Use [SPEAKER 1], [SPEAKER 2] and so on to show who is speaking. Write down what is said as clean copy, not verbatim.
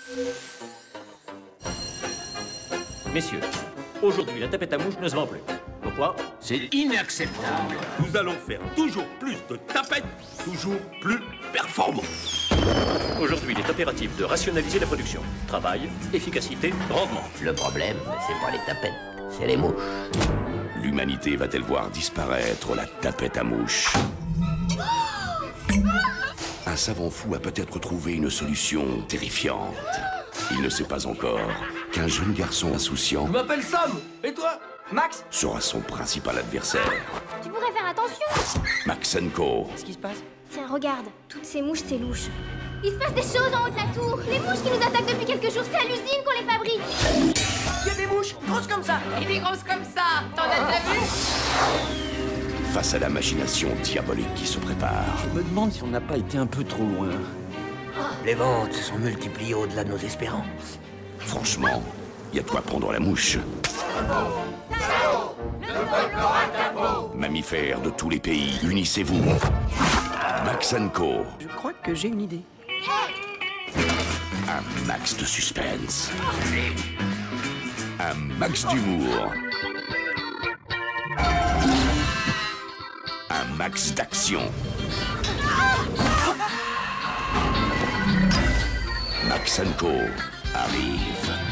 [SPEAKER 1] Messieurs, aujourd'hui, la tapette à mouche ne se vend plus. Pourquoi?
[SPEAKER 2] C'est inacceptable.
[SPEAKER 3] Nous allons faire toujours plus de tapettes, toujours plus performants.
[SPEAKER 1] Aujourd'hui, il est impératif de rationaliser la production. Travail, efficacité, rendement.
[SPEAKER 2] Le problème, c'est pas les tapettes, c'est les mouches.
[SPEAKER 3] L'humanité va-t-elle voir disparaître la tapette à mouche? Un savant fou a peut-être trouvé une solution terrifiante. Il ne sait pas encore qu'un jeune garçon insouciant...
[SPEAKER 4] Je m'appelle Sam. Et toi? Max?
[SPEAKER 3] ...sera son principal adversaire.
[SPEAKER 5] Tu pourrais faire attention.
[SPEAKER 3] Max & Co.
[SPEAKER 4] Qu'est-ce qui se passe?
[SPEAKER 5] Tiens, regarde. Toutes ces mouches, c'est louche. Il se passe des choses en haut de la tour. Les mouches qui nous attaquent depuis quelques jours, c'est à l'usine qu'on les fabrique.
[SPEAKER 4] Il y a des mouches grosses comme ça.
[SPEAKER 6] Et des grosses comme ça. T'en as déjà vu?
[SPEAKER 3] Face à la machination diabolique qui se prépare.
[SPEAKER 4] Je me demande si on n'a pas été un peu trop loin.
[SPEAKER 2] Les ventes se sont multipliées au-delà de nos espérances.
[SPEAKER 3] Franchement, il y a de quoi prendre la mouche. Mammifères de tous les pays, unissez-vous. Max & Co.
[SPEAKER 4] Je crois que j'ai une idée.
[SPEAKER 3] Un max de suspense. Un max d'humour. Un max d'action. Max & Co. arrive.